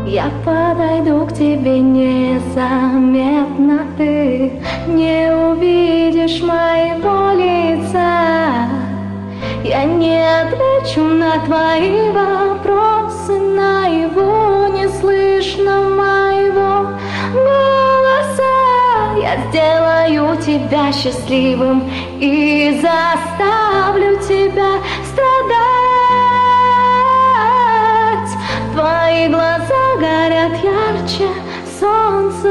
Я подойду к тебе незаметно, ты не увидишь моего лица. Я не отвечу на твои вопросы, наяву не слышно моего голоса. Я сделаю тебя счастливым и заставлю тебя страдать. Твои глаза горят ярче солнца,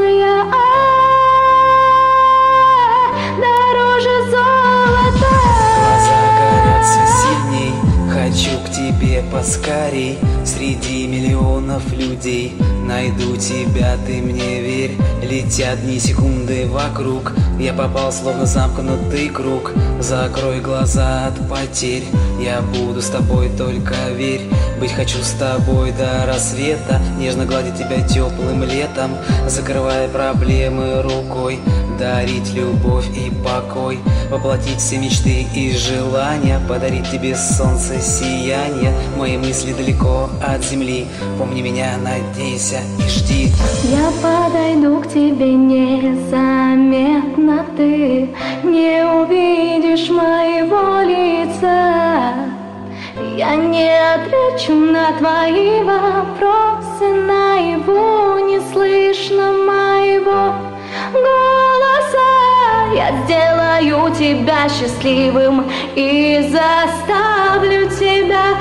дороже золота. Глаза горят все сильней, хочу к тебе поскорей. Среди миллионов людей найду тебя, ты мне верь. Летят дни, секунды вокруг, я попал словно замкнутый круг. Закрой глаза от потерь, я буду с тобой, только верь. Быть хочу с тобой до рассвета, нежно гладить тебя теплым летом, закрывая проблемы рукой, дарить любовь и покой, воплотить все мечты и желания, подарить тебе солнце сияние. Мои мысли далеко от земли, помни меня, надейся и жди. Я подойду к тебе незаметно, ты не увидишь моего лица. Я не отвечу на твои вопросы, наяву не слышно моего голоса. Я сделаю тебя счастливым и заставлю тебя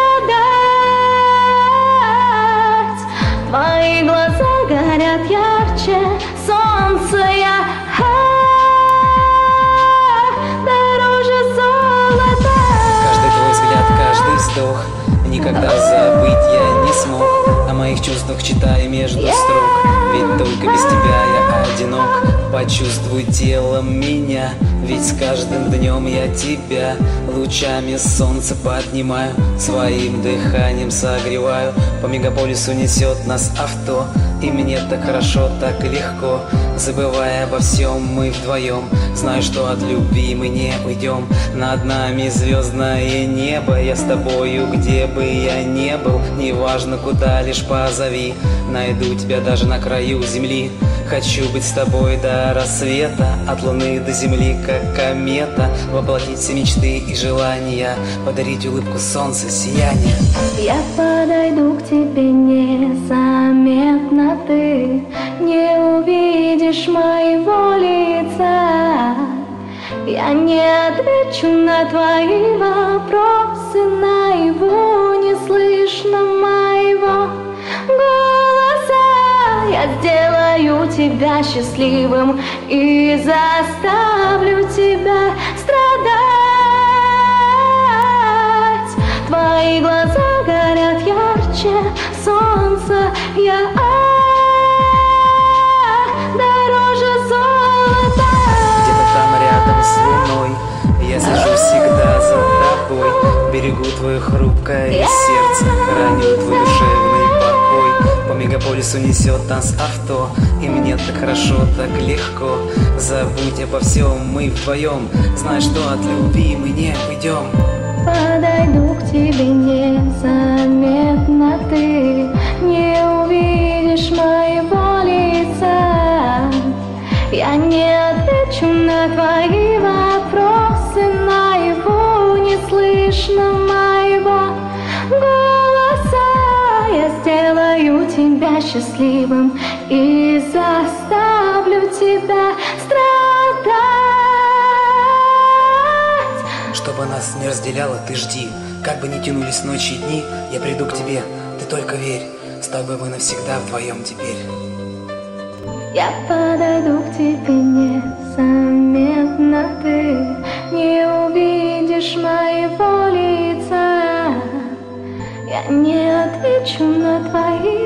страдать. Твои глаза горят ярче солнца, дороже золота. Каждый твой взгляд, каждый вздох никогда забыть я не смог. О моих чувствах читай между строк, ведь только без тебя я одинок. Почувствуй телом меня, ведь с каждым днем я тебя лучами солнца поднимаю, своим дыханием согреваю. По мегаполису несет нас авто, и мне так хорошо, так легко. Забывая обо всем, мы вдвоем, знаю, что от любви мы не уйдем. Над нами звездное небо, я с тобою, где бы я не был. Неважно куда, лишь позови, найду тебя даже на краю земли. Хочу быть с тобой до рассвета, от луны до земли, как комета, воплотить все мечты и желания, подарить улыбку солнца, сияние. Я подойду к тебе незаметно, ты не увидишь моего лица. Я не отвечу на твои вопросы, наяву не слышно моего голоса. Я сделаю тебя счастливым и заставлю тебя страдать. Твои глаза горят ярче солнца, дороже золота. Где-то там рядом с луной я слежу всегда за тобой, берегу твое хрупкое сердце, храню твой душевный покой. По мегаполису несет нас авто, и мне так хорошо, так легко. Забудь обо всем, мы вдвоем, знай, что от любви мы не уйдем. Подойду к тебе незаметно, ты не увидишь моего лица. Я не отвечу на твои вопросы, наяву не слышно моего голоса. Я сделаю тебя счастливым и заставлю тебя страдать. Чтобы нас не разделяло, ты жди, как бы ни тянулись ночи и дни, я приду к тебе, ты только верь, с тобой мы навсегда вдвоем теперь. Я подойду к тебе незаметно, ты не увидишь моего лица. Я не отвечу на твои